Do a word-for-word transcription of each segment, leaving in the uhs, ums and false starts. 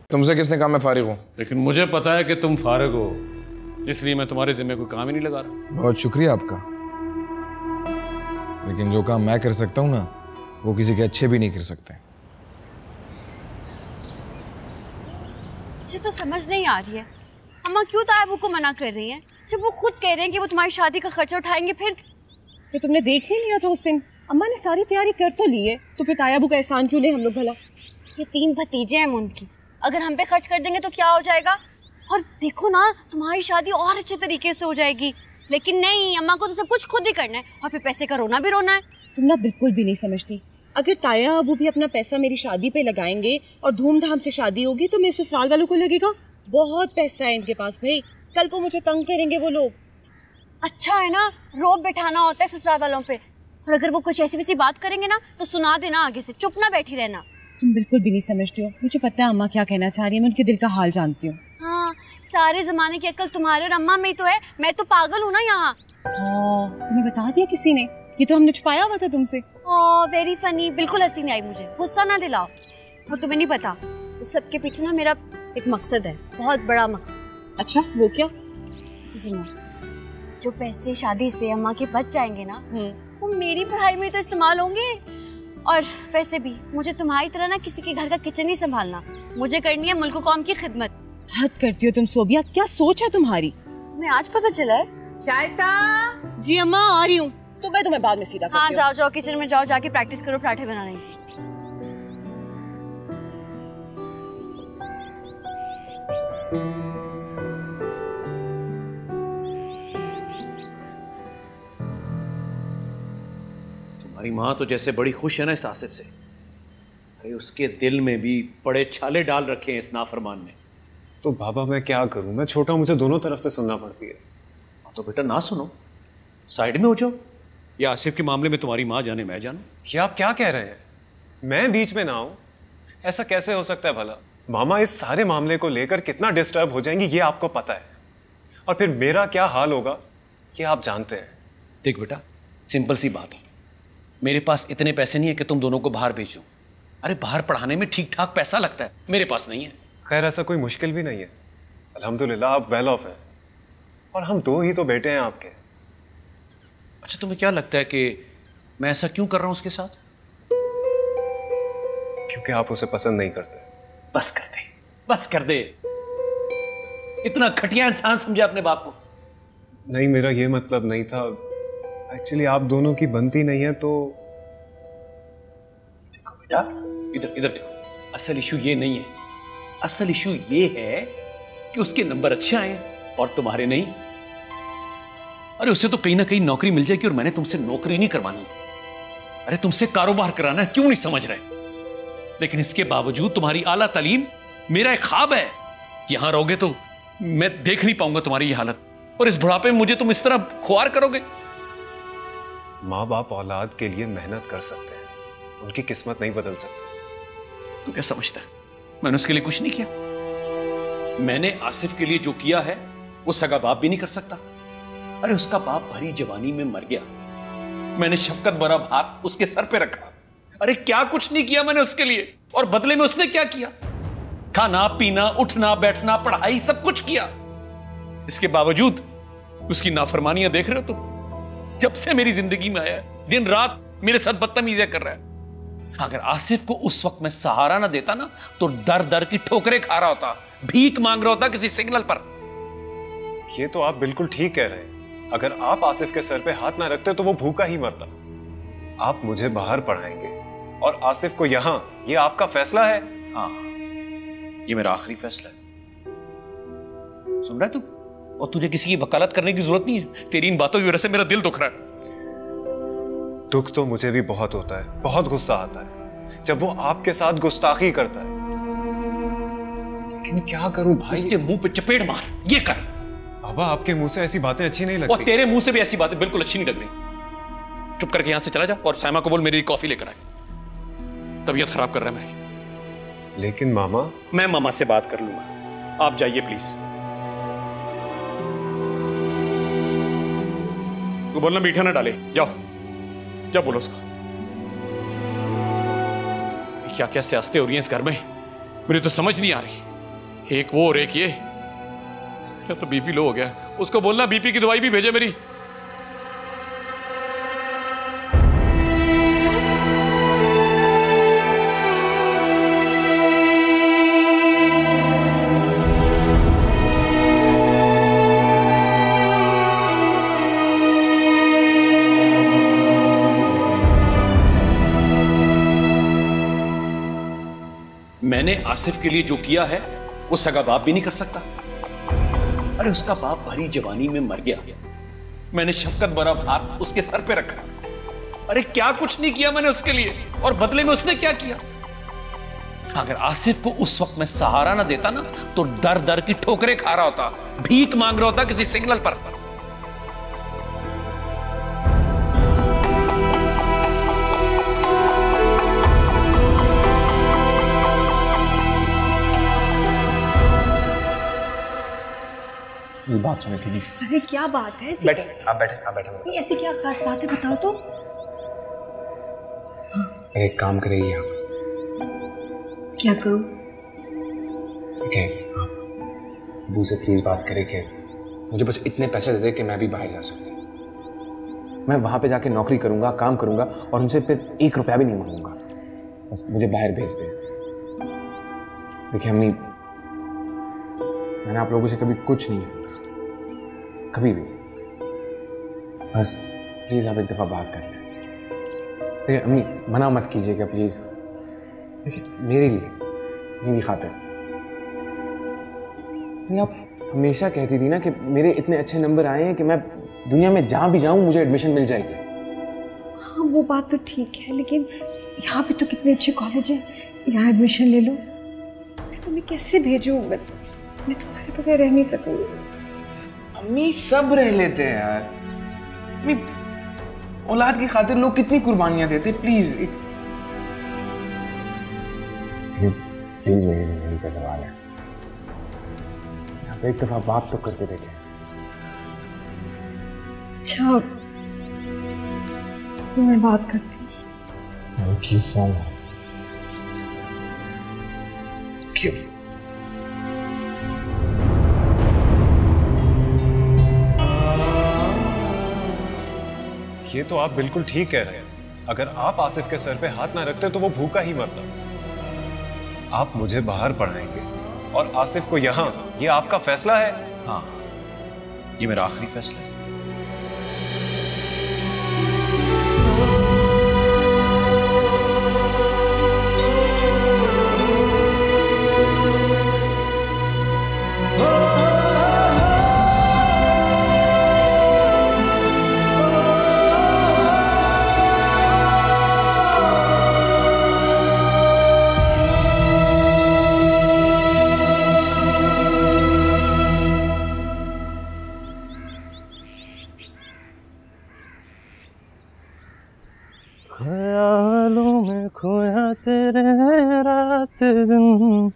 तुमसे किसने कहा मैं फारिग हूँ? लेकिन मुझे पता है कि तुम फारिग हो, इसलिए मैं तुम्हारे जिम्मे कोई काम ही नहीं लगा रहा। बहुत शुक्रिया आपका, लेकिन जो काम मैं कर सकता हूँ ना, वो किसी के अच्छे भी नहीं कर सकते। मुझे तो समझ नहीं आ रही है, अम्मा क्यों तायाबू को मना कर रही हैं जब वो खुद कह रहे हैं कि वो तुम्हारी शादी का खर्चा उठाएंगे। फिर तो तुमने देख ही लिया था उस दिन, अम्मा ने सारी तैयारी कर तो ली है, तो फिर तायाबू का एहसान क्यों ले हम लोग भला? ये तीन भतीजे हैं उनकी, अगर हम पे खर्च कर देंगे तो क्या हो जाएगा? और देखो ना, तुम्हारी शादी और अच्छे तरीके से हो जाएगी। लेकिन नहीं, अम्मा को तो सब कुछ खुद ही करना है और फिर पैसे का रोना भी रोना है। तुम ना बिल्कुल भी नहीं समझती। अगर ताया अबू भी अपना पैसा मेरी शादी पे लगाएंगे और धूमधाम से शादी होगी तो मेरे ससुराल वालों को लगेगा बहुत पैसा है इनके पास। भाई कल को मुझे तंग करेंगे वो लोग। अच्छा है ना, रोब बैठाना होता है ससुराल वालों पे, और अगर वो कुछ ऐसी वैसी बात करेंगे ना तो सुना देना आगे से, चुप ना बैठी रहना। तुम बिल्कुल भी नहीं समझती हो, मुझे पता है अम्मा क्या कहना चाह रही है, मैं उनके दिल का हाल जानती हूँ। हाँ, सारे जमाने की अक्ल तुम्हारे और अम्मा में तो है, मैं तो पागल हूँ ना यहाँ। तुम्हें बता दिया किसी ने? ये तो हमने छुपाया हुआ था तुमसे। ओह वेरी फनी, बिल्कुल हंसी नहीं आई मुझे, गुस्सा ना दिलाओ। और तुम्हें नहीं पता, इस सब के पीछे ना मेरा एक मकसद है, बहुत बड़ा मकसद। अच्छा, वो क्या? सुनो, जो पैसे शादी से अम्मा के बच जाएंगे ना, वो मेरी पढ़ाई में तो इस्तेमाल होंगे। और वैसे भी मुझे तुम्हारी तरह ना किसी के घर का किचन नहीं संभालना, मुझे करनी है मुल्क कौम की खिदमत। हद करती हो तुम सोबिया, क्या सोच है तुम्हारी? तुम्हें आज पता चला है? शाइस्ता जी अम्मा आ रही हूँ, तो मैं तुम्हें बाद में सीधा करती हूँ। हाँ जाओ जाओ, किचन में जाओ, जाके प्रैक्टिस करो पराठे बनाने की। तुम्हारी माँ तो जैसे बड़ी खुश है ना इस आसिफ से, अरे उसके दिल में भी बड़े छाले डाल रखे हैं इस नाफरमान ने। तो बाबा मैं क्या करूं, मैं छोटा, मुझे दोनों तरफ से सुनना पड़ती है। तो बेटा ना सुनो, साइड में हो जाओ, या आसिफ के मामले में तुम्हारी माँ जाने मैं जानूं। क्या आप क्या कह रहे हैं? मैं बीच में ना आऊं? ऐसा कैसे हो सकता है भला? मामा इस सारे मामले को लेकर कितना डिस्टर्ब हो जाएंगी ये आपको पता है, और फिर मेरा क्या हाल होगा ये आप जानते हैं। देख बेटा, सिंपल सी बात है, मेरे पास इतने पैसे नहीं है कि तुम दोनों को बाहर भेज दूं। अरे बाहर पढ़ाने में ठीक ठाक पैसा लगता है, मेरे पास नहीं है। खैर ऐसा कोई मुश्किल भी नहीं है, अल्हम्दुलिल्लाह आप वेल ऑफ हैं, और हम दो ही तो बेटे हैं आपके। अच्छा तुम्हें क्या लगता है कि मैं ऐसा क्यों कर रहा हूं उसके साथ? क्योंकि आप उसे पसंद नहीं करते। बस कर दे, बस कर दे, इतना घटिया इंसान समझा अपने बाप को। नहीं, मेरा ये मतलब नहीं था, एक्चुअली आप दोनों की बनती नहीं है तो। देखो बेटा, इधर इधर देखो, असल इशू ये नहीं है, असल इशू ये है कि उसके नंबर अच्छे आए और तुम्हारे नहीं। अरे उसे तो कहीं ना कहीं नौकरी मिल जाएगी और मैंने तुमसे नौकरी नहीं करवानी, अरे तुमसे कारोबार कराना है, क्यों नहीं समझ रहे? लेकिन इसके बावजूद तुम्हारी आला तालीम मेरा एक ख्वाब है। यहां रहोगे तो मैं देख नहीं पाऊंगा तुम्हारी ये हालत, और इस बुढ़ापे में मुझे तुम इस तरह खुआर करोगे। माँ बाप औलाद के लिए मेहनत कर सकते हैं, उनकी किस्मत नहीं बदल सकते। तू क्या समझता है मैंने उसके लिए कुछ नहीं किया? मैंने आसिफ के लिए जो किया है वो सगा बाप भी नहीं कर सकता। अरे उसका बाप भरी जवानी में मर गया, मैंने शफकत भरा हाथ उसके सर पे रखा। अरे क्या कुछ नहीं किया मैंने उसके लिए, और बदले में उसने क्या किया? खाना पीना, उठना बैठना, पढ़ाई, सब कुछ किया। इसके बावजूद उसकी नाफरमानियां देख रहे हो तुम? जब से मेरी जिंदगी में आया दिन रात मेरे साथ बदतमीजियां कर रहा है। अगर आसिफ को उस वक्त मैं सहारा ना देता ना तो दर दर की ठोकरें खा रहा होता, भीख मांग रहा होता किसी सिग्नल पर। ये तो आप बिल्कुल ठीक कह रहे हैं, अगर आप आसिफ के सर पे हाथ ना रखते तो वो भूखा ही मरता। आप मुझे बाहर पढ़ाएंगे और आसिफ को यहां, ये आपका फैसला है? हाँ, ये मेरा आखिरी फैसला है। सुन रहा है तू? और तुझे किसी की वकालत करने की जरूरत नहीं है, तेरी इन बातों की वजह से मेरा दिल दुख रहा है। दुख तो मुझे भी बहुत होता है, बहुत गुस्सा आता है जब वो आपके साथ गुस्ताखी करता है, लेकिन क्या करूं भाई? इसके मुंह पे चपेट मार, ये कर। बाबा आपके मुंह से ऐसी बातें अच्छी नहीं लगती। और तेरे मुंह से भी ऐसी बातें बिल्कुल अच्छी नहीं लग रही। चुप करके यहां से चला जा और साइमा को बोल मेरी कॉफी लेकर आए, तबीयत खराब कर रहा है मेरी। लेकिन मामा। मैं मामा से बात कर लूंगा, आप जाइए प्लीज। उसको बोलना मीठा ना डाले, जाओ क्या बोलो उसको। क्या क्या सियासतें हो रही हैं इस घर में, मुझे तो समझ नहीं आ रही। एक वो और एक ये, या तो बीपी लो हो गया। उसको बोलना बीपी की दवाई भी भेजे मेरी। मैंने आसिफ के लिए जो किया है वो सगा बाप भी नहीं कर सकता। अरे उसका बाप भरी जवानी में मर गया, मैंने शफकत भरा हाथ उसके सर पे रखा। अरे क्या कुछ नहीं किया मैंने उसके लिए, और बदले में उसने क्या किया। अगर आसिफ को उस वक्त मैं सहारा ना देता ना, तो दर दर की ठोकरें खा रहा होता, भीख मांग रहा होता किसी सिग्नल पर। ये बात सुने प्लीज। अरे क्या बात है? बैठे आप, बैठे आप, बैठे नहीं, ऐसी क्या खास बात है, बताओ तो। अरे एक काम करेगी आप। क्या करूं? ओके, आप अबू से प्लीज बात करें कि मुझे बस इतने पैसे दे दे कि मैं भी बाहर जा सकूं। मैं वहां पे जाके नौकरी करूंगा, काम करूंगा, और उनसे फिर एक रुपया भी नहीं मांगूंगा। बस मुझे बाहर भेज दे। देखिए अम्मी, मैंने आप लोगों से कभी कुछ नहीं, कभी भी। बस प्लीज आप एक दफा बात कर लें। देखिए अम्मी, मना मत कीजिएगा प्लीज। देखिए मेरे लिए, मेरी खातिर। आप हमेशा कहती थी ना कि मेरे इतने अच्छे नंबर आए हैं कि मैं दुनिया में जहां भी जाऊं मुझे एडमिशन मिल जाएगी। हाँ वो बात तो ठीक है, लेकिन यहाँ पे तो कितने अच्छे कॉलेज हैं, यहाँ एडमिशन ले लो। मैं तुम्हें कैसे भेजूं? मैं मैं तुम्हारे बगैर रह नहीं सकूंगी। अम्मी सब रह लेते हैं यार। अम्मी, औलाद की खातिर लोग कितनी कुर्बानियां देते। प्लीज एक... प्लीज मेरी जिंदगी का सवाल है, आप एक दफा बात तो करके देखें। अच्छा, मैं बात करती हूँ। Thank you so much. क्यों? ये तो आप बिल्कुल ठीक कह रहे हैं। अगर आप आसिफ के सर पे हाथ ना रखते तो वो भूखा ही मरता। आप मुझे बाहर पढ़ाएंगे और आसिफ को यहां, ये आपका फैसला है? हाँ, ये मेरा आखिरी फैसला है। ख्यालों में खोया तेरे रात दिन।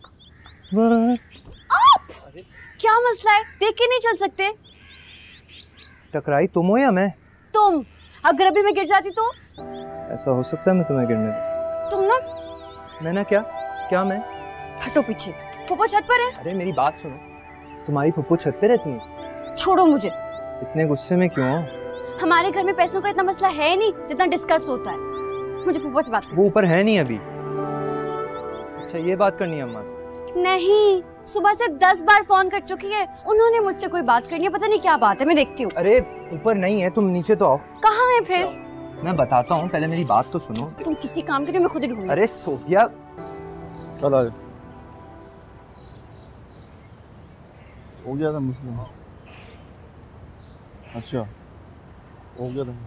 क्या मसला है? देख के नहीं चल सकते? टकराई तुम हो या मैं? तुम। अगर अभी मैं गिर जाती तो? ऐसा हो सकता है मैं तुम्हें गिरने दूं? तुम ना। मैं ना क्या? क्या मैं? हटो पीछे। फूफो छत पर है। अरे मेरी बात सुनो, तुम्हारी फुप्पू छत पे रहती है? छोड़ो मुझे। इतने गुस्से में क्यों हो? हमारे घर में पैसों का इतना मसला है नहीं जितना डिस्कस होता है। मुझे फूफो से बात करनी। वो ऊपर है नहीं अभी। अच्छा ये बात करनी है अम्मा से? नहीं, सुबह से दस बार फोन कर चुकी है। उन्होंने मुझसे कोई बात करनी है, पता नहीं क्या बात है, मैं देखती हूँ। अरे ऊपर नहीं है, तुम नीचे तो आओ। कहाँ है फिर? मैं बताता हूँ, पहले मेरी बात तो सुनो। तुम किसी काम के लिए मैं खुद ही ढूंढूंगी। अरे सोफिया, चल आ जा। हो गया था मुस्लिम। अच्छा हो गया था।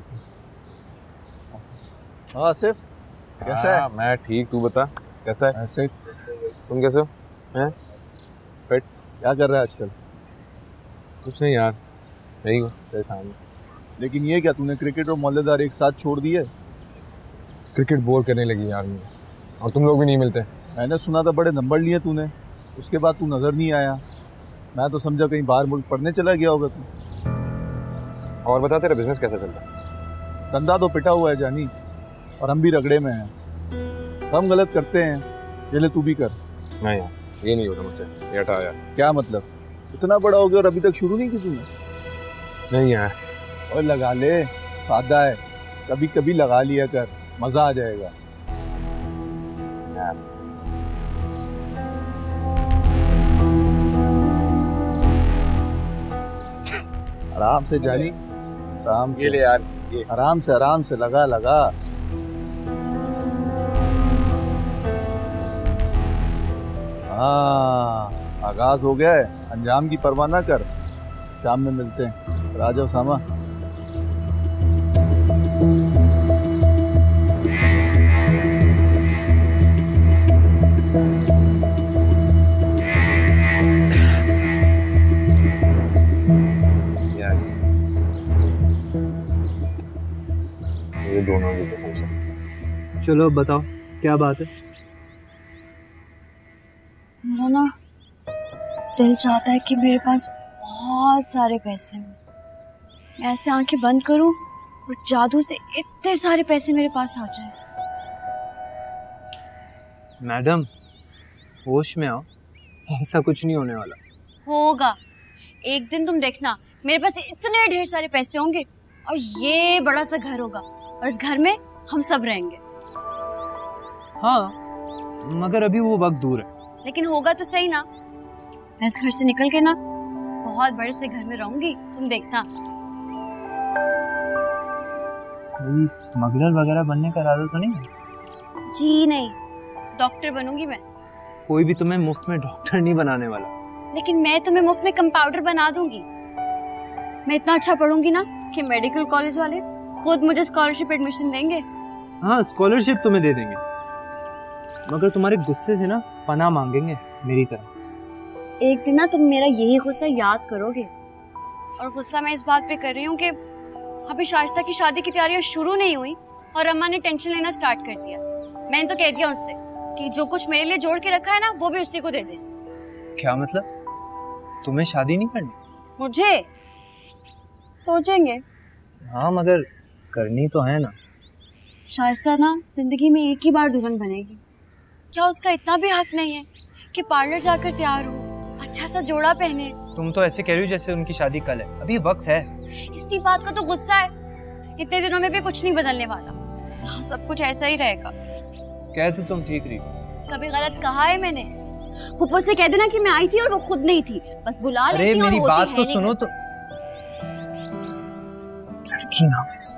हाँ आसिफ कैसा है? मैं ठीक, तू बता कैसा है? ऐसे तुम कैसे हो? हैं? फिट? क्या कर रहा है आजकल? कुछ नहीं यार, यही हो परेशान। लेकिन ये क्या, तूने क्रिकेट और मोहल्लेदार एक साथ छोड़ दिए? क्रिकेट बोर करने लगी यार मुझे, और तुम लोग भी नहीं मिलते। मैंने सुना था बड़े नंबर लिए तूने, उसके बाद तू नजर नहीं आया। मैं तो समझा कहीं बाहर मुल्क पढ़ने चला गया होगा तू। और बता तेरा बिजनेस कैसा चलता है? धंधा तो पिटा हुआ है जानी, और हम भी रगड़े में हैं। हम गलत करते हैं, ये ले तू भी कर। नहीं यार, ये नहीं होता मुझसे, ये हटा यार। क्या मतलब? इतना बड़ा हो गया और अभी तक शुरू नहीं की तूने? नहीं यार। और लगा ले, फायदा है, कभी कभी लगा लिया कर, मजा आ जाएगा। आराम से जानी, आराम से। ये ले यार, ये आराम से आराम से लगा लगा। हाँ, आगाज हो गया है, अंजाम की परवाह ना कर। शाम में मिलते हैं। राजा उसामा। ये दोनों की कसम से। चलो बताओ क्या बात है? मेरा ना दिल चाहता है कि मेरे पास बहुत सारे पैसे हों। मैं ऐसे आंखें बंद करूं और जादू से इतने सारे पैसे मेरे पास आ जाए। मैडम होश में आओ, ऐसा कुछ नहीं होने वाला। होगा, एक दिन तुम देखना मेरे पास इतने ढेर सारे पैसे होंगे और ये बड़ा सा घर होगा और इस घर में हम सब रहेंगे। हाँ, मगर अभी वो वक्त दूर है। लेकिन होगा तो सही ना। मैं इस घर से निकल के ना बहुत बड़े से घर में रहूंगी, तुम देखना। कोई स्मगलर वगैरह बनने का इरादा तो नहीं है? जी नहीं, डॉक्टर बनूंगी मैं। कोई भी तुम्हें मुफ्त में डॉक्टर नहीं बनाने वाला। लेकिन मैं तुम्हें मुफ्त में कंपाउंडर बना दूंगी। मैं इतना अच्छा पढ़ूंगी ना कि मेडिकल कॉलेज वाले खुद मुझे स्कॉलरशिप एडमिशन देंगे। हाँ, स्कॉलरशिप तुम्हें दे देंगे, मगर तुम्हारे गुस्से से ना पनाह मांगेंगे मेरी तरह। एक दिन ना तुम मेरा यही गुस्सा याद करोगे। और गुस्सा मैं इस बात पे कर रही हूँ कि अभी शाइस्ता की शादी की तैयारियां शुरू नहीं हुई और अम्मा ने टेंशन लेना स्टार्ट कर दिया। मैंने तो कह दिया उनसे कि जो कुछ मेरे लिए जोड़ के रखा है ना वो भी उसी को दे दे। क्या मतलब? तुम्हें शादी नहीं करनी? मुझे सोचेंगे। हाँ, मगर करनी तो है ना। शाइस्ता ना जिंदगी में एक ही बार दुल्हन बनेगी। क्या उसका इतना भी हक नहीं है कि पार्लर जाकर तैयार हो, अच्छा सा जोड़ा पहने? तुम तो ऐसे कह रही हो जैसे उनकी शादी कल है, अभी वक्त है। इसी बात का तो गुस्सा है। इतने दिनों में भी कुछ नहीं बदलने वाला, यहाँ सब कुछ ऐसा ही रहेगा। कह तो तुम ठीक रही। कभी गलत कहा है मैंने? पुप्पो से कह देना कि मैं आई थी और वो खुद नहीं थी, बस बुला लेती। अरे मेरी बात तो सुनो तो। लड़की ना बस।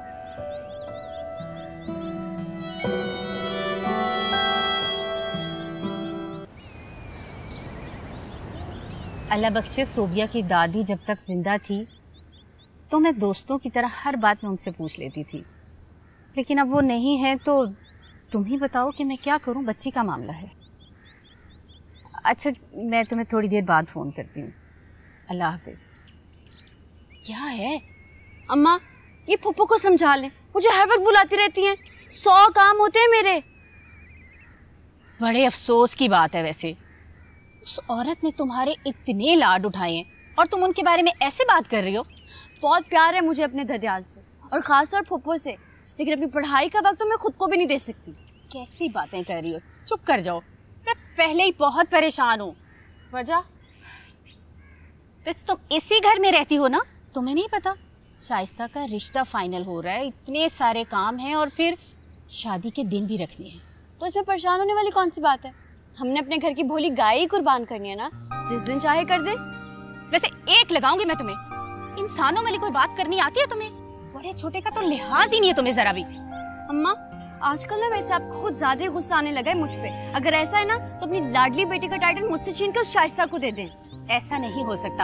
अल्लाह बख्शे, सोबिया की दादी जब तक जिंदा थी तो मैं दोस्तों की तरह हर बात में उनसे पूछ लेती थी, लेकिन अब वो नहीं है तो तुम ही बताओ कि मैं क्या करूं। बच्ची का मामला है। अच्छा, मैं तुम्हें थोड़ी देर बाद फ़ोन करती हूँ। अल्लाह हाफिज। क्या है अम्मा, ये पुप्पो को समझा लें, मुझे हर वक्त बुलाती रहती हैं। सौ काम होते हैं मेरे। बड़े अफसोस की बात है वैसे, उस औरत ने तुम्हारे इतने लाड उठाए हैं और तुम उनके बारे में ऐसे बात कर रही हो। बहुत प्यार है मुझे अपने ददियाल से और खासतौर पुप्पो से, लेकिन अपनी पढ़ाई का वक्त तो मैं खुद को भी नहीं दे सकती। कैसी बातें कर रही हो, चुप कर जाओ। मैं पहले ही बहुत परेशान हूँ। वजह? वैसे तुम इसी घर में रहती हो ना, तुम्हें नहीं पता शाइस्ता का रिश्ता फाइनल हो रहा है, इतने सारे काम हैं और फिर शादी के दिन भी रखने हैं। तो इसमें परेशान होने वाली कौन सी बात है? हमने अपने घर की भोली गाय ही कुर्बान करनी है ना, जिस दिन चाहे कर दे। वैसे एक लगाऊंगी मैं तुम्हें। इंसानों वाली कोई बात करनी आती है तुम्हें? बड़े छोटे का तो लिहाज ही नहीं है तुम्हें जरा भी। अम्मा, आजकल ना वैसे आपको कुछ ज्यादा ही गुस्सा आने लगा है मुझ पे। अगर ऐसा है ना तो अपनी लाडली बेटी का टाइटल मुझसे छीन कर उस शाइस्ता को दे दें। ऐसा नहीं हो सकता।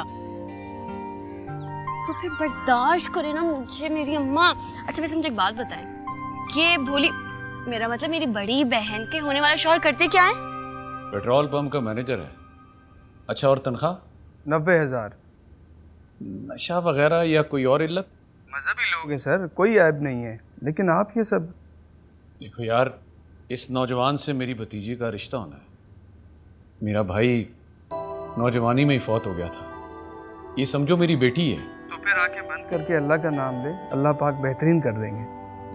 तो फिर बर्दाश्त करे ना मुझे मेरी अम्मा। अच्छा वैसे मुझे एक बात बताएं, ये भोली, मेरा मतलब मेरी बड़ी बहन के होने वाला शौहर करते क्या है? पेट्रोल पंप का मैनेजर है। अच्छा, और तनख्वाह? नब्बे हजार। नशा वगैरह या कोई और इल्लत? मजहबी लोग हैं सर, कोई ऐब नहीं है, लेकिन आप ये सब। देखो यार, इस नौजवान से मेरी भतीजी का रिश्ता होना है। मेरा भाई नौजवानी में ही फौत हो गया था, ये समझो मेरी बेटी है। तो फिर आंखें बंद करके अल्लाह का नाम ले, अल्लाह पाक बेहतरीन कर देंगे।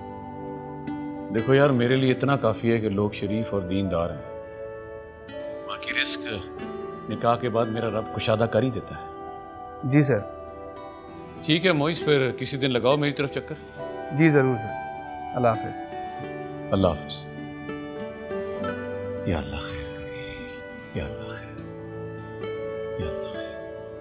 देखो यार, मेरे लिए इतना काफ़ी है कि लोग शरीफ और दीनदार हैं, बाकी रिस्क निकाह के बाद मेरा रब कुशादा कर ही देता है। जी सर। ठीक है मोइस, फिर किसी दिन लगाओ मेरी तरफ चक्कर। जी ज़रूर सर। अल्लाह हाफिज़। अल्लाह हाफिज़। या अल्लाह खैर करे, या अल्लाह खैर, या अल्लाह खैर।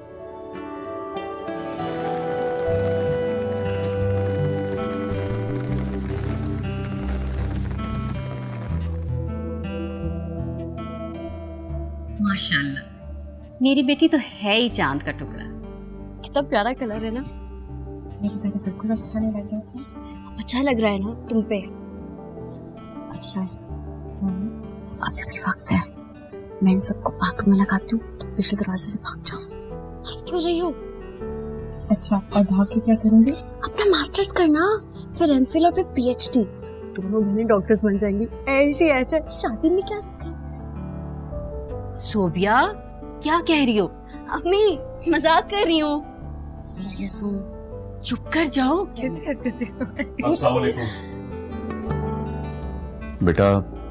माशाल्लाह, मेरी बेटी तो है ही चांद का टुकड़ा। कितना प्यारा कलर है ना। मेरी बेटी बिल्कुल अच्छा नहीं लग रहा था। अच्छा लग रहा है ना तुम पे। अच्छा अभी भी वक्त है, मैं इन सबको बातों में लगाती हूँ, तो पिछले दरवाजे से भाग जाओ। हंस क्यों रही हो? अच्छा, और भाग के क्या करूँगी? अपना मास्टर्स करना, फिर एमफिल और फिर पीएचडी। दोनों बहनें डॉक्टर्स बन जाएंगी। ऐसी ऐसा शादी में क्या है? सोबिया, क्या कह रही हो? अम्मी मजाक कर रही हूँ। सीरियस हूँ। चुप कर जाओ। कैसे हरकतें हो? अस्सलाम वालेकुम। बेटा,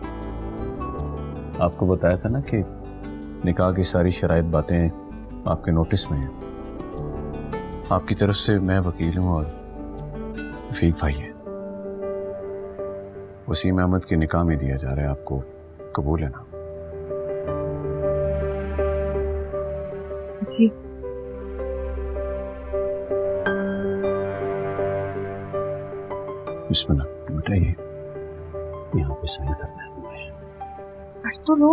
आपको बताया था ना कि निकाह की सारी शराइत बातें आपके नोटिस में हैं। आपकी तरफ से मैं वकील हूँ और रफीक भाई है। वसीम अहमद के निकाह में दिया जा रहा है, आपको कबूल है ना? जी। बिस्मिल्लाह बेटा, ये यहाँ पे साइन करना है। कर तो लो।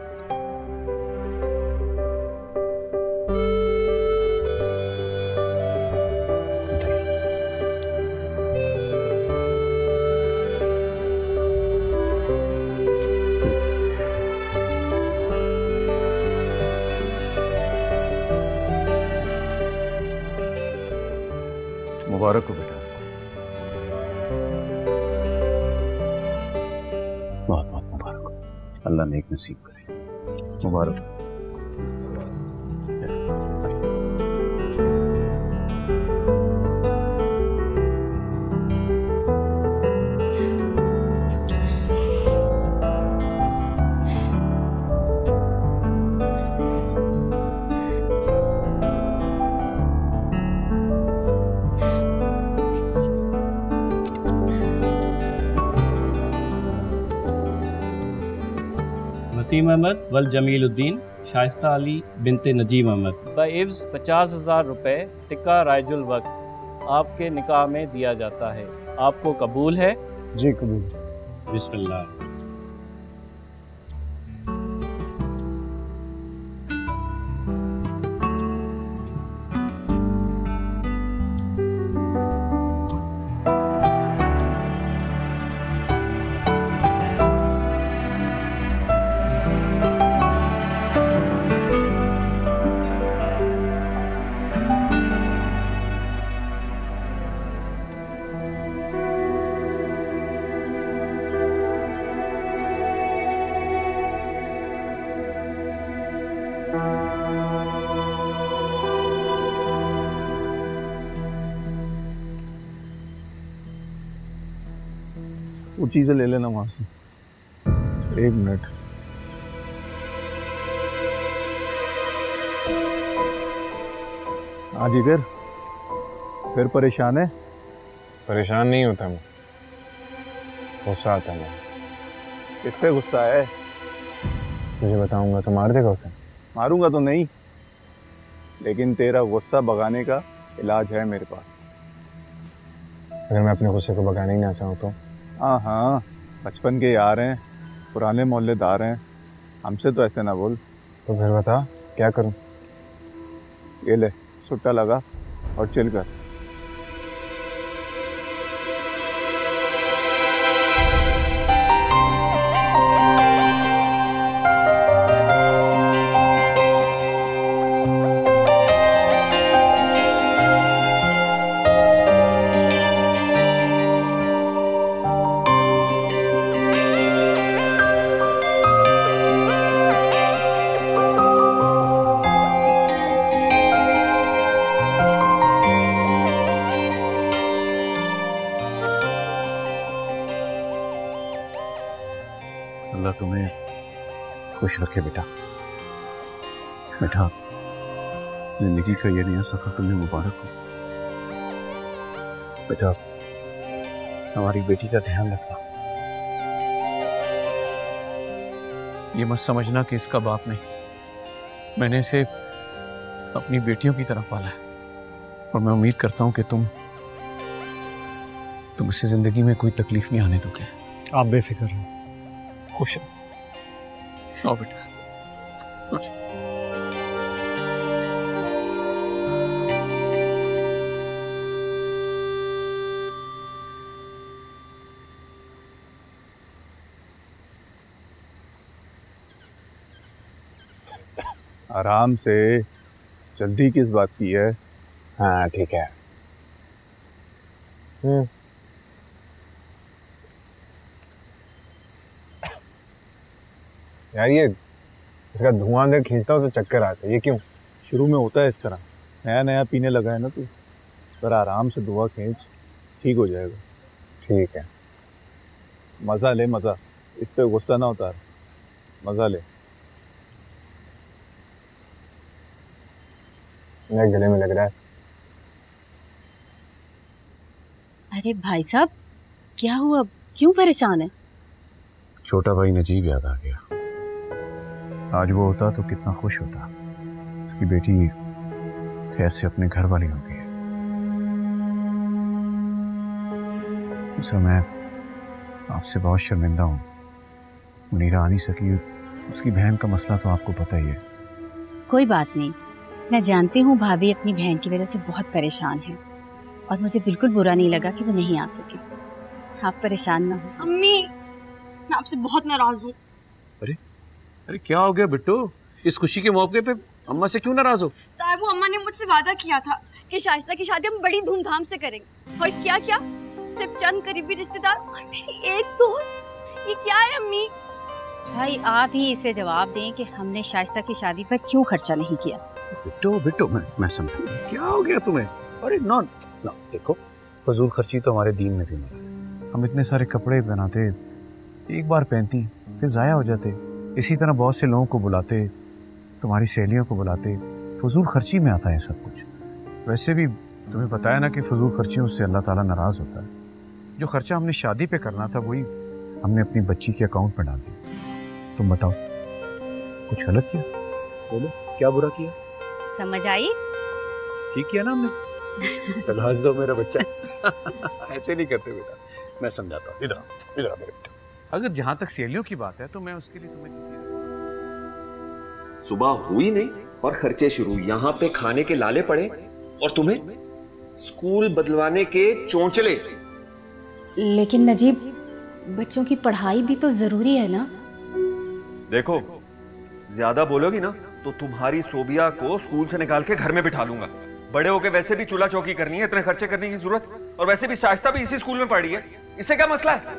मुबारक हो बेटा। बहुत बहुत मुबारक हो, अल्लाह नेक नसीब करे। मुबारक। वसीम अहमद वल जमीलुद्दीन शाइस्ता अली बिनते नजीम अहमद बइव्स पचास हज़ार रुपये सिक्का राइजुल वक्त आपके निकाह में दिया जाता है। आपको कबूल है? जी कबूल। बिस्मिल्लाह। वो चीज़ें ले लेना वहाँ से। एक मिनट। हाँ जिगर, फिर परेशान है? परेशान नहीं होता मैं, गुस्सा आता है। किस पे गुस्सा है? तुझे बताऊंगा तो मार देगा उसे। मारूंगा तो नहीं, लेकिन तेरा गुस्सा भगाने का इलाज है मेरे पास। अगर मैं अपने गुस्से को भगाना ही ना चाहूँ तो? हाँ हाँ, बचपन के यार हैं, पुराने मोहल्लेदार हैं, हमसे तो ऐसे ना बोल। तो फिर बता क्या करूं? ये ले सुट्टा लगा और चिल कर। अल्लाह तुम्हें खुश रखे बेटा। बेटा, जिंदगी का ये नया सफर तुम्हें मुबारक हो। बेटा, हमारी बेटी का ध्यान रखना। ये मत समझना कि इसका बाप नहीं, मैंने इसे अपनी बेटियों की तरह पाला है और मैं उम्मीद करता हूं कि तुम तुम इसे जिंदगी में कोई तकलीफ नहीं आने दोगे। आप बेफिक्र रहो, खुश रहो। आओ बेटा। आराम से, जल्दी किस बात की है? हाँ ठीक है। हम्म यार ये इसका धुआं देख खींचता हूँ तो चक्कर आते हैं, ये क्यों? शुरू में होता है इस तरह, नया नया पीने लगा है ना तू। पर आराम से धुआं खींच, ठीक हो जाएगा। ठीक है। मज़ा ले मज़ा, इस पे गुस्सा ना उतार, मज़ा ले। मेरे गले में लग रहा है। अरे भाई साहब, क्या हुआ, क्यों परेशान है? छोटा भाई नजीब याद आ गया। आज वो होता तो कितना खुश होता। उसकी बेटी खैर से अपने घर वाली हो गई है। उस मैं आपसे बहुत शर्मिंदा हूँ। मुनीरा आ नहीं सकी, उसकी बहन का मसला तो आपको पता ही है। कोई बात नहीं, मैं जानती हूँ भाभी अपनी बहन की वजह से बहुत परेशान है और मुझे बिल्कुल बुरा नहीं लगा कि वो नहीं आ सके। आप परेशान ना हो। अम्मी, मैं आपसे बहुत नाराज हूँ। अरे अरे क्या हो गया बिट्टू? इस खुशी के मौके पे अम्मा से क्यों नाराज हो? तारबू, अम्मा ने मुझसे वादा किया था कि शाइस्ता की शादी हम बड़ी धूमधाम से करेंगे, और क्या क्या सिर्फ चंद करीबी रिश्तेदार और मेरी एक दोस्त। ये क्या है अम्मी? भाई आप ही इसे जवाब दें कि हमने शाइस्ता की शादी पर क्यों खर्चा नहीं किया। बिट्टू बिट्टू मैं मैं समझा, क्या हो गया तुम्हें? अरे नॉन ना, देखो फजूल खर्ची तो हमारे दीन में भी नहीं। हम इतने सारे कपड़े बनाते, एक बार पहनती फिर जाया हो जाते। इसी तरह बहुत से लोगों को बुलाते, तुम्हारी सहेलियों को बुलाते, फजूल खर्ची में आता है सब कुछ। वैसे भी तुम्हें बताया ना कि फजूल खर्चियों से अल्लाह ताला नाराज होता है। जो खर्चा हमने शादी पे करना था वही हमने अपनी बच्ची के अकाउंट में डाल दिया। तुम बताओ, कुछ गलत किया? बोलो, क्या बुरा किया? समझ आई? ठीक किया ना हमने। चलो हंस दो मेरा बच्चा। ऐसे नहीं करते बेटा, मैं समझाता हूँ। इधर इधर मेरे बेटा। अगर जहाँ तक सहेलियों की बात है तो मैं उसके लिए तुम्हें किसी सुबह हुई नहीं और खर्चे शुरू। यहाँ पे खाने के लाले पड़े और तुम्हें स्कूल बदलवाने के चोंचले। लेकिन नजीब, बच्चों की पढ़ाई भी तो जरूरी है ना। देखो, ज्यादा बोलोगी ना तो तुम्हारी सोबिया को स्कूल से निकाल के घर में बिठा लूंगा। बड़े होके वैसे भी चूल्हा चौकी करनी है, इतने खर्चे करने की जरूरत? और वैसे भी शाइस्ता भी इसी स्कूल में पढ़ रही है, इससे क्या मसला है?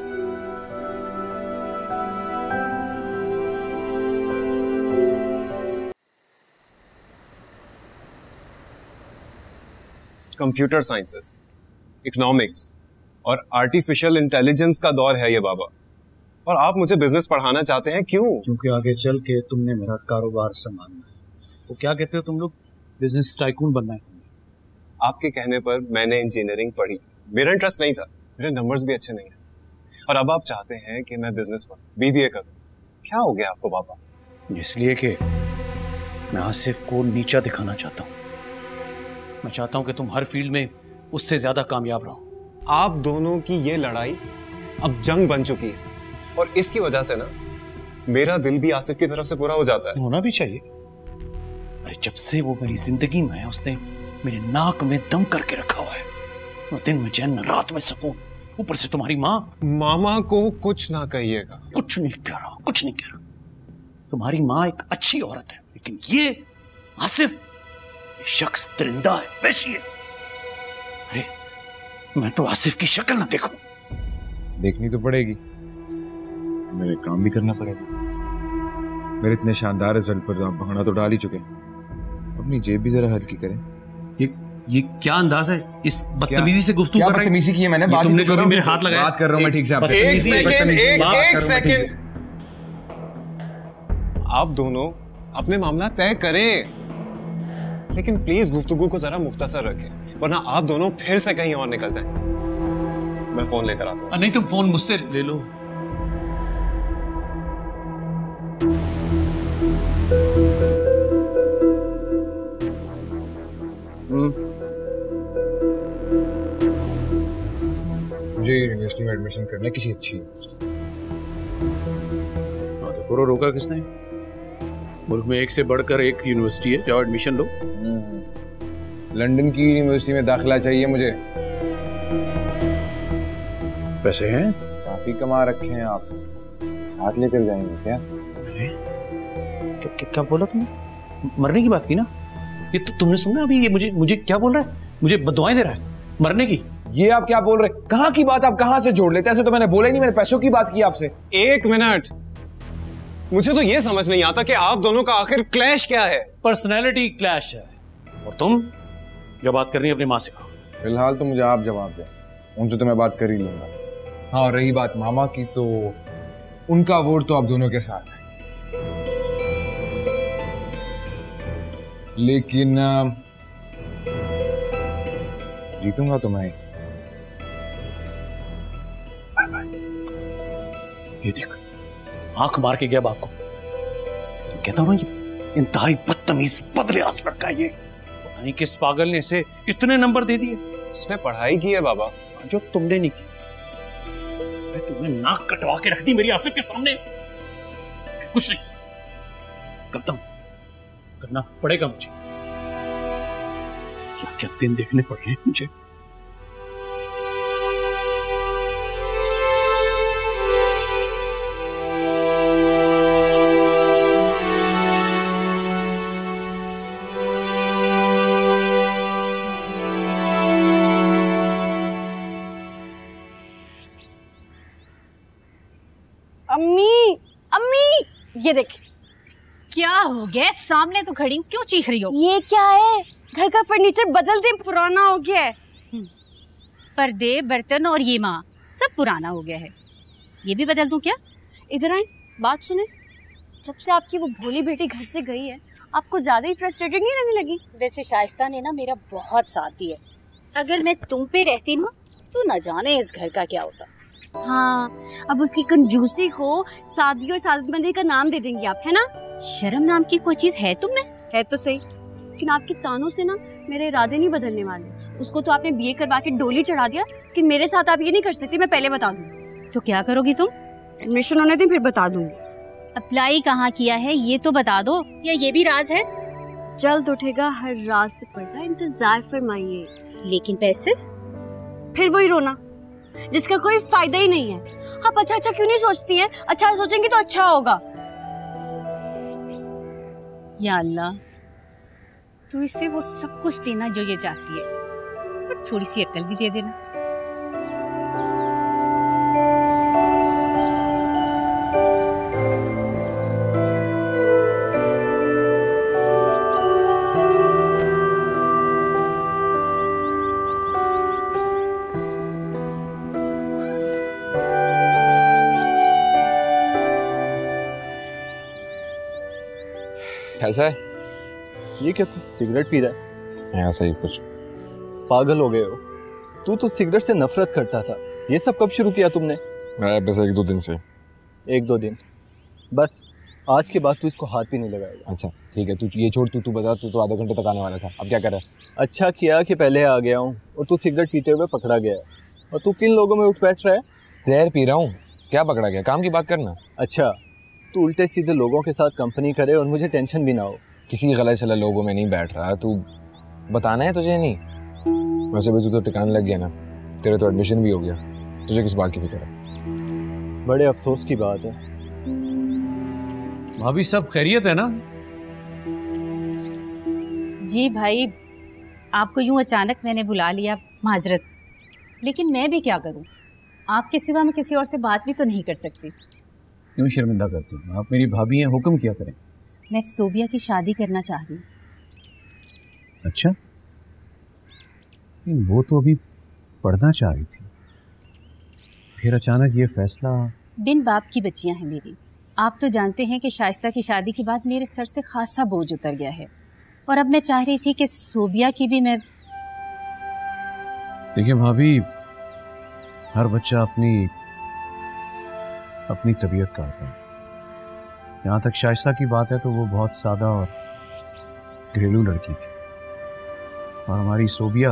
कंप्यूटर साइंसेस, इकोनॉमिक्स और आर्टिफिशियल इंटेलिजेंस का दौर है ये बाबा, और आप मुझे बिजनेस पढ़ाना चाहते हैं, क्यों? क्योंकि आगे चल के तुमने मेरा कारोबार संभालना है। तो क्या कहते हो तुम लोग, बिजनेस टाइकून बनना है तुम्हें? आपके कहने पर मैंने इंजीनियरिंग पढ़ी, मेरा इंटरेस्ट नहीं था, मेरे नंबर्स भी अच्छे नहीं थे, और अब आप चाहते हैं कि मैं बिजनेस पढ़ूं, बीबीए करूं। क्या हो गया आपको बाबा? इसलिए कि मैं आसिफ को नीचा दिखाना चाहता हूँ। मैं चाहता हूँ कि तुम हर फील्ड में उससे ज्यादा कामयाब रहो। आप दोनों की ये लड़ाई अब जंग बन चुकी है, और इसकी वजह से ना मेरा दिल भी आसिफ की तरफ से पूरा हो जाता है। होना भी चाहिए। अरे जब से वो मेरी जिंदगी में है, उसने मेरे नाक में दम करके रखा हुआ है। न दिन में चैन, रात में सुकून। ऊपर से तुम्हारी माँ। मामा को कुछ ना कहिएगा। कुछ नहीं कह रहा, कुछ नहीं कह रहा। तुम्हारी माँ एक अच्छी औरत है, लेकिन ये आसिफ शख्स दरिंदा है, वैशी है। अरे मैं तो आसिफ की शक्ल ना देखूं। देखनी तो पड़ेगी, मेरे काम भी करना पड़ेगा। मेरे इतने शानदार रिजल्ट पर तो आप भंगड़ा तो डाल ही चुके हैं, अपनी जेब भी जरा हल्की करें। ये ये क्या अंदाज है? इस बदतमीजी से गुफ्तगू कर रहे हैं? बदतमीजी की है मैंने? बात तुमने तो कभी मेरे हाथ लगाया? बात कर रहा हूं मैं ठीक से आपसे। एक सेकंड, एक एक सेकंड। आप दोनों अपने मामला तय करें, लेकिन प्लीज गुफ्तगू को जरा मुख्तसर रखें, वरना आप दोनों फिर से कहीं और निकल जाएंगे। मैं फोन लेकर आता हूँ। नहीं, तुम फोन मुझसे ले लो। मुझे यूनिवर्सिटी में एडमिशन करना है, किसी अच्छी यूनिवर्सिटी। तो करो, रोका किसने? मुल्क में एक से बढ़कर एक यूनिवर्सिटी है, जाओ एडमिशन लो। लंदन की यूनिवर्सिटी में दाखिला चाहिए मुझे। पैसे हैं? काफी कमा रखे हैं आप, हाथ लेकर जाएंगे क्या? क्या, क्या, क्या बोला तुमने? मरने की बात की ना? ये तो तुमने सुना अभी? ये मुझे मुझे क्या बोल रहा है? मुझे बददुआएं दे रहा है मरने की। ये आप क्या बोल रहे? कहाँ की बात आप कहाँ से जोड़ लेते? ऐसे तो मैंने बोला ही नहीं, मैंने पैसों की बात की आपसे। एक मिनट, मुझे तो ये समझ नहीं आता कि आप दोनों का आखिर क्लैश क्या है? पर्सनैलिटी क्लैश है। और तुम जो बात करनी है अपनी माँ से कहो। फिलहाल तो मुझे आप जवाब दें, उनसे तो मैं बात कर ही लूंगा। हाँ, और रही बात मामा की, तो उनका वोट तो आप दोनों के साथ है, लेकिन जीतूंगा तो मैं। ये देख, आंख मार के गया बाप को। कहता हूं ना, ये इंतहाई बदतमीज बदलियास लड़का है ये। पता नहीं किस पागल ने इसे इतने नंबर दे दिए। उसने पढ़ाई की है बाबा, जो तुमने नहीं की। तुमने नाक कटवा के रख दी मेरी आसिफ के सामने। कुछ नहीं करता हूं, करना पड़ेगा मुझे। क्या क्या दिन देखने पड़ रहे हैं मुझे। अम्मी, अम्मी, ये देख। क्या हो गया? सामने तो खड़ी हूँ, क्यों चीख रही हो? ये क्या है? घर का फर्नीचर बदल दे, पुराना हो गया है। पर्दे, बर्तन और ये माँ सब पुराना हो गया है। ये भी बदल दूं क्या? इधर आए, बात सुने। जब से आपकी वो भोली बेटी घर से गई है, आपको ज्यादा ही फ्रस्ट्रेटेड नहीं रहने लगी? वैसे शाइस्ता ने ना मेरा बहुत साथ दिया। अगर मैं तुम पे रहती ना, तो न जाने इस घर का क्या होता। हाँ, अब उसकी कंजूसी को सादगी और सादतमंदी का नाम दे देंगे आप, है ना? शर्म नाम की कोई चीज है तुम में? है तो सही, लेकिन आपके तानों से ना मेरे इरादे नहीं बदलने वाले। उसको तो आपने बीए करवा के डोली चढ़ा दिया, कि मेरे साथ आप ये नहीं कर सकती, मैं पहले बता दूँ। तो क्या करोगी तुम? एडमिशन होने दिन फिर बता दूंगी। अप्लाई कहाँ किया है ये तो बता दो, या ये भी राज है? जल्द उठेगा हर राज से पर्दा, इंतजार फरमाइए। लेकिन पैसे? फिर वही रोना जिसका कोई फायदा ही नहीं है। आप अच्छा अच्छा क्यों नहीं सोचती हैं? अच्छा सोचेंगी तो अच्छा होगा। या अल्लाह, तू इसे वो सब कुछ देना जो ये चाहती है, और थोड़ी सी अक्ल भी दे देना। कैसा है? ये क्या, तू सिगरेट पी रहा है? ऐसा ही कुछ। पागल हो गए हो? तू तो सिगरेट से नफरत करता था, ये सब कब शुरू किया तुमने? मैं बस एक दो दिन से। एक दो दिन बस? आज के बाद तू इसको हाथ भी नहीं लगाएगा? अच्छा ठीक है, तू ये छोड़, तू तू बता। तू तो आधे घंटे तक आने वाला था, अब क्या कर रहा है? अच्छा किया कि पहले आ गया हूँ और तू सिगरेट पीते हुए पकड़ा गया है। और तू किन लोगों में उठ बैठ रहा है? जहर पी रहा हूँ। क्या पकड़ा गया? काम की बात करना। अच्छा, तू उल्टे सीधे लोगों के साथ कंपनी करे और मुझे टेंशन भी ना हो। किसी गलत सलत लोगों में नहीं बैठ रहा, तू बताना है तुझे नहीं। वैसे भी तू तो टिकाने लग गया ना, तेरे तो एडमिशन भी हो गया, तुझे किस बात की फिक्र है? बड़े अफसोस की बात है। भाभी सब खैरियत है ना? जी भाई, आपको यूं अचानक मैंने बुला लिया, माजरत। लेकिन मैं भी क्या करूं, आपके सिवा मैं किसी और से बात भी तो नहीं कर सकती। क्यों शर्मिंदा करती हूँ? आप मेरी भाभी हैं, हुक्म किया करें। मैं सोबिया की शादी करना चाह रही हूँ। अच्छा, वो तो अभी पढ़ना चाह रही थी, फिर अचानक ये फैसला? बिन बाप की बच्चियां हैं मेरी, आप तो जानते हैं कि शाइस्ता की शादी के बाद मेरे सर से खासा बोझ उतर गया है, और अब मैं चाह रही थी कि सोबिया की भी मैं। देखिए भाभी, हर बच्चा अपनी अपनी तबीयत का होता है। यहाँ तक शाइस्ता की बात है तो वो बहुत सादा और घरेलू लड़की थी, और हमारी सोबिया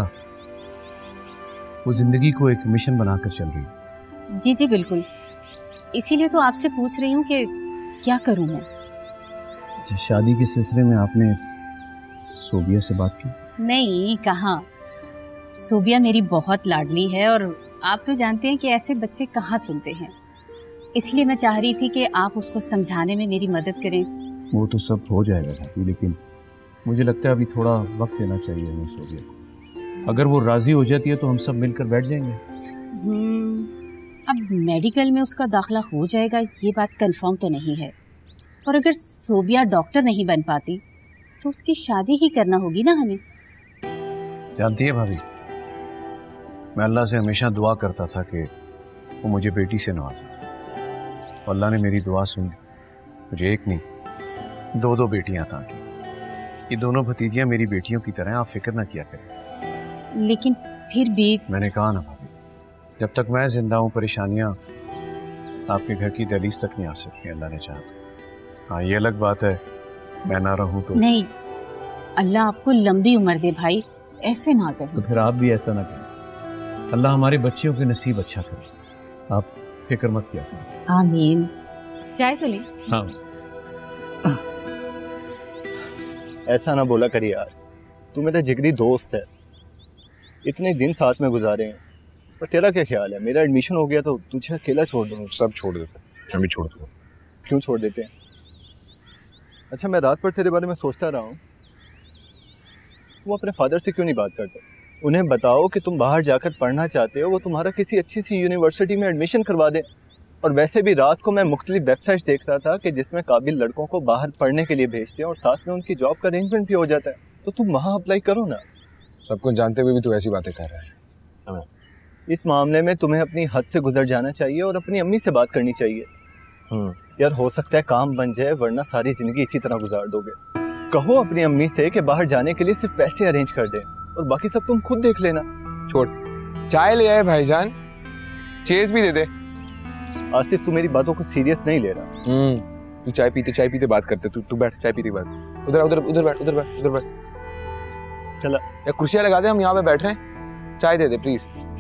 वो जिंदगी को एक मिशन बनाकर चल रही है। जी जी बिल्कुल, इसीलिए तो आपसे पूछ रही हूँ कि क्या करूँ मैं। अच्छा, शादी के सिलसिले में आपने सोबिया से बात की? नहीं, कहाँ। सोबिया मेरी बहुत लाडली है, और आप तो जानते हैं कि ऐसे बच्चे कहाँ सुनते हैं। इसलिए मैं चाह रही थी कि आप उसको समझाने में मेरी मदद करें। वो तो सब हो जाएगा भाभी, लेकिन मुझे लगता है अभी थोड़ा वक्त देना चाहिए हमें सोबिया को। अगर वो राजी हो जाती है तो हम सब मिलकर बैठ जाएंगे। हम्म, अब मेडिकल में उसका दाखिला हो जाएगा ये बात कंफर्म तो नहीं है, और अगर सोबिया डॉक्टर नहीं बन पाती तो उसकी शादी ही करना होगी ना हमें। जानती है भाभी, मैं अल्लाह से हमेशा दुआ करता था कि वो मुझे बेटी से नवाजे, और अल्लाह ने मेरी दुआ सुन ली। मुझे एक नहीं दो दो बेटियां अता की। ये दोनों भतीजियां मेरी बेटियों की तरह, आप फिक्र ना किया करें। लेकिन फिर भी मैंने कहा ना भाभी, जब तक मैं जिंदा हूँ परेशानियां आपके घर की दहलीज तक नहीं आ सकती, अल्लाह ने चाहा तो। हाँ, ये अलग बात है मैं ना रहूं तो। नहीं, अल्लाह आपको लंबी उम्र दे भाई, ऐसे ना करें। तो फिर आप भी ऐसा ना करें। अल्लाह हमारे बच्चियों के नसीब अच्छा करे, आप फिक्र मत किया करें। आमीन। चाय तो ले। हाँ। ऐसा ना बोला करिए यार, तू मेरा जिगरी दोस्त है, इतने दिन साथ में गुजारे हैं। पर तेरा क्या ख्याल है, मेरा एडमिशन हो गया तो तुझे अकेला छोड़ दूँ? सब छोड़ देते, मैं भी छोड़ दूँ। क्यों छोड़ देते हैं? अच्छा, मैं रात भर तेरे बारे में सोचता रहा हूँ, तुम अपने फादर से क्यों नहीं बात करते? उन्हें बताओ कि तुम बाहर जाकर पढ़ना चाहते हो, वो तुम्हारा किसी अच्छी सी यूनिवर्सिटी में एडमिशन करवा दें। और वैसे भी रात को मैं मुख्तलिफ वेबसाइट्स देख रहा था कि जिसमें काबिल लड़कों को बाहर पढ़ने के लिए भेजते हैं और साथ में उनकी जॉब का अरेंजमेंट भी हो जाता है। तो तुम वहाँ अप्लाई करो ना। सब कुछ जानते हुए भी तू ऐसी बातें कर रहा है। इस मामले में तुम्हें अपनी हद से गुजर जाना चाहिए और अपनी अम्मी से बात करनी चाहिए। यार, हो सकता है काम बन जाए, वरना सारी जिंदगी इसी तरह गुजार दोगे। कहो अपनी अम्मी से कि बाहर जाने के लिए सिर्फ पैसे अरेंज कर दें, और बाकी सब तुम खुद देख लेना। छोड़, चाय ले आए भाईजान, चेज भी दे दे। आसिफ, तू मेरी बातों को सीरियस नहीं ले रहा। हम्म, तू चाय पीते चाय पीते बात करते। तू तू बैठ, चाय पीते बात। उधर उधर उधर बैठ, उधर बैठ, उधर बैठ। चला, या कुर्सियां लगा दे, हम यहाँ पे बैठ रहे हैं। चाय दे दे प्लीज।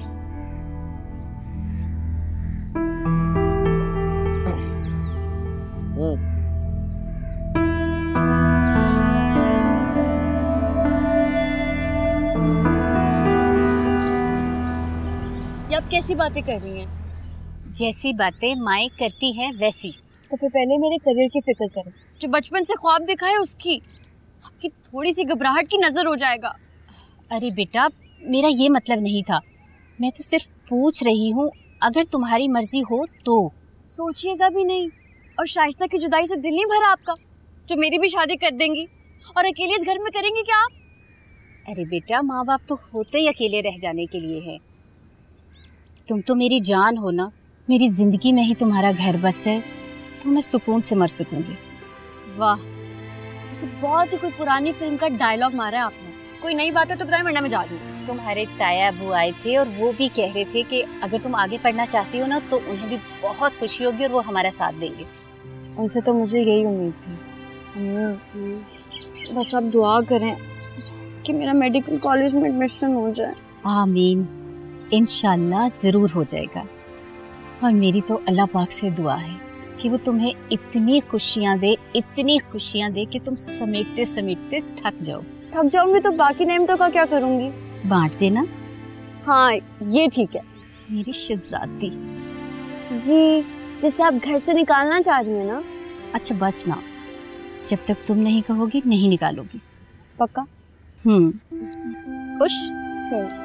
ये आप कैसी बातें कर रही हैं? जैसी बातें माएँ करती हैं वैसी। तो फिर पहले मेरे करियर की फिक्र करें। जो बचपन से ख्वाब देखा है उसकी। आपकी थोड़ी सी घबराहट की नजर हो जाएगा। अरे बेटा, मेरा ये मतलब नहीं था, मैं तो सिर्फ पूछ रही हूँ, अगर तुम्हारी मर्जी हो तो। सोचिएगा भी नहीं, और शाइस्ता की जुदाई से दिल नहीं भरा आपका, जो मेरी भी शादी कर देंगी और अकेले इस घर में करेंगी क्या आप? अरे बेटा, माँ बाप तो होते ही अकेले रह जाने के लिए है। तुम तो मेरी जान हो ना, मेरी जिंदगी में ही तुम्हारा घर बस है तो मैं सुकून से मर सकूंगी। वाह, ऐसे बहुत ही कोई पुरानी फिल्म का डायलॉग मारा है आपने। कोई नई बात है तो बताएं, वरना मैं जा दूँ। तुम्हारे ताया अबू आए थे और वो भी कह रहे थे कि अगर तुम आगे पढ़ना चाहती हो ना तो उन्हें भी बहुत खुशी होगी और वो हमारा साथ देंगे। उनसे तो मुझे यही उम्मीद थी। अम्मी, बस आप दुआ करें कि मेरा मेडिकल कॉलेज में एडमिशन हो जाए। आमीन, इंशाल्लाह ज़रूर हो जाएगा। और मेरी तो अल्लाह पाक से दुआ है कि वो तुम्हें इतनी खुशियाँ दे, इतनी खुशियाँ दे कि तुम समेटते समेटते थक जाओ। थक जाऊंगी तो बाकी नेमतों का क्या करूंगी? बांट देना। हाँ, ये ठीक है। मेरी शहजादी जी, जिसे आप घर से निकालना चाह रही हैं ना? अच्छा बस ना, जब तक तुम नहीं कहोगी नहीं निकालोगी। पक्का? हम्म, खुश? हम्म।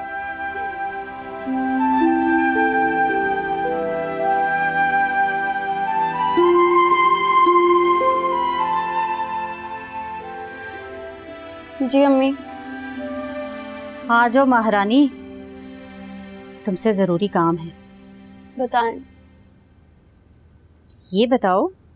जी अम्मी। हाँ जो महारानी, तुमसे जरूरी काम है। बताएं। ये बताओ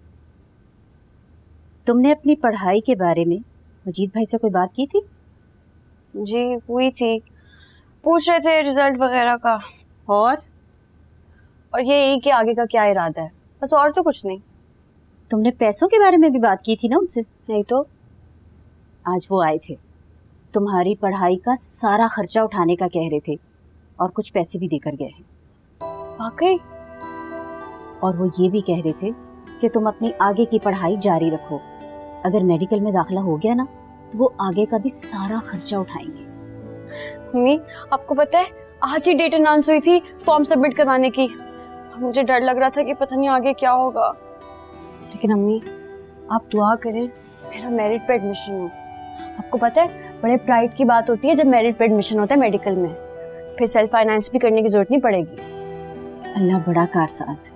तुमने अपनी पढ़ाई के बारे में मजीद भाई से कोई बात की थी? जी हुई थी, पूछ रहे थे रिजल्ट वगैरह का। और और ये यही कि आगे का क्या इरादा है, बस और तो कुछ नहीं। तुमने पैसों के बारे में भी बात की थी ना उनसे? नहीं तो। आज वो आए थे, तुम्हारी पढ़ाई का सारा खर्चा उठाने का कह रहे थे और कुछ पैसे भी देकर गए हैं। वाकई? और वो ये भी कह रहे थे कि तुम अपनी आगे की पढ़ाई जारी रखो, अगर मेडिकल में दाखिला हो गया ना तो वो आगे का भी सारा खर्चा उठाएंगे। मम्मी आपको पता है आज ही डेट अनाउंस हुई थी फॉर्म सबमिट करवाने की। मुझे डर लग रहा था कि पता नहीं आगे क्या होगा, लेकिन अम्मी आप दुआ करें मेरा मेरिट पे एडमिशन हो। आपको पता है बड़े प्राइड की बात होती है जब मेरिट पे एडमिशन होता है मेडिकल में, फिर सेल्फ फाइनेंस भी करने की जरूरत नहीं पड़ेगी। अल्लाह बड़ा कारसाज है।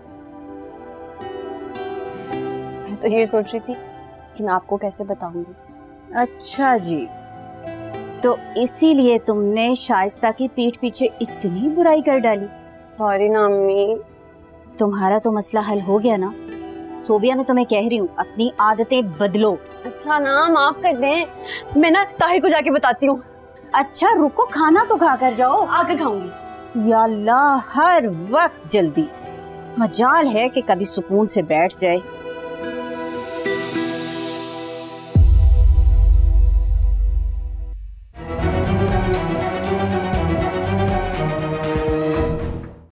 मैं तो ये सोच रही थी कि मैं आपको कैसे बताऊंगी। अच्छा जी, तो इसीलिए तुमने शाइस्ता की पीठ पीछे इतनी बुराई कर डाली? सॉरी ना अम्मी। तुम्हारा तो मसला हल हो गया ना? सोबिया मैं तुम्हें कह रही हूँ अपनी आदतें बदलो। अच्छा ना माफ कर दें, मैं ना ताहिर को जाके बताती हूँ। अच्छा रुको, खाना तो खा कर जाओ। आकर खाऊंगी। या अल्लाह, हर वक्त जल्दी। मजाल है कि कभी सुकून से बैठ जाए।